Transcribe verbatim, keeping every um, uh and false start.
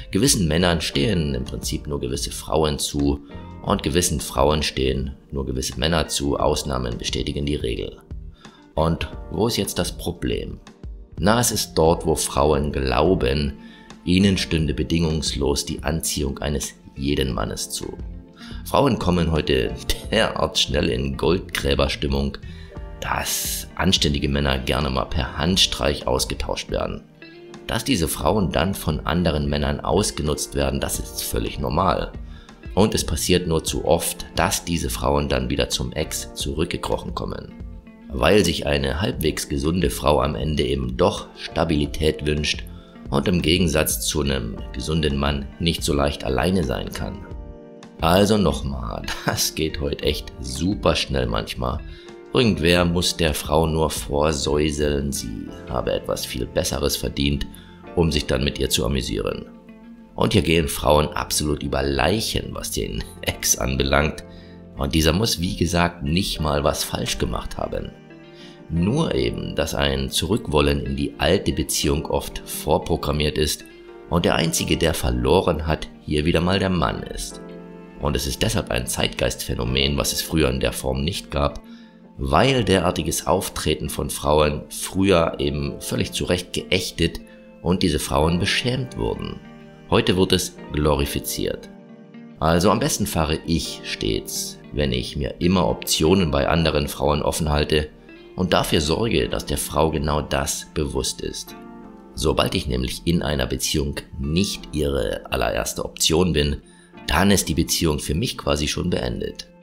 Gewissen Männern stehen im Prinzip nur gewisse Frauen zu und gewissen Frauen stehen nur gewisse Männer zu. Ausnahmen bestätigen die Regel. Und wo ist jetzt das Problem? Na, es ist dort, wo Frauen glauben, ihnen stünde bedingungslos die Anziehung eines jeden Mannes zu. Frauen kommen heute derart schnell in Goldgräberstimmung, dass anständige Männer gerne mal per Handstreich ausgetauscht werden. Dass diese Frauen dann von anderen Männern ausgenutzt werden, das ist völlig normal. Und es passiert nur zu oft, dass diese Frauen dann wieder zum Ex zurückgekrochen kommen. Weil sich eine halbwegs gesunde Frau am Ende eben doch Stabilität wünscht und im Gegensatz zu einem gesunden Mann nicht so leicht alleine sein kann. Also nochmal, das geht heute echt super schnell manchmal. Irgendwer muss der Frau nur vorsäuseln, sie habe etwas viel Besseres verdient, um sich dann mit ihr zu amüsieren. Und hier gehen Frauen absolut über Leichen, was den Ex anbelangt. Und dieser muss, wie gesagt, nicht mal was falsch gemacht haben. Nur eben, dass ein Zurückwollen in die alte Beziehung oft vorprogrammiert ist und der Einzige, der verloren hat, hier wieder mal der Mann ist. Und es ist deshalb ein Zeitgeistphänomen, was es früher in der Form nicht gab, weil derartiges Auftreten von Frauen früher eben völlig zu Recht geächtet und diese Frauen beschämt wurden. Heute wird es glorifiziert. Also am besten fahre ich stets, wenn ich mir immer Optionen bei anderen Frauen offen halte und dafür sorge, dass der Frau genau das bewusst ist. Sobald ich nämlich in einer Beziehung nicht ihre allererste Option bin, dann ist die Beziehung für mich quasi schon beendet.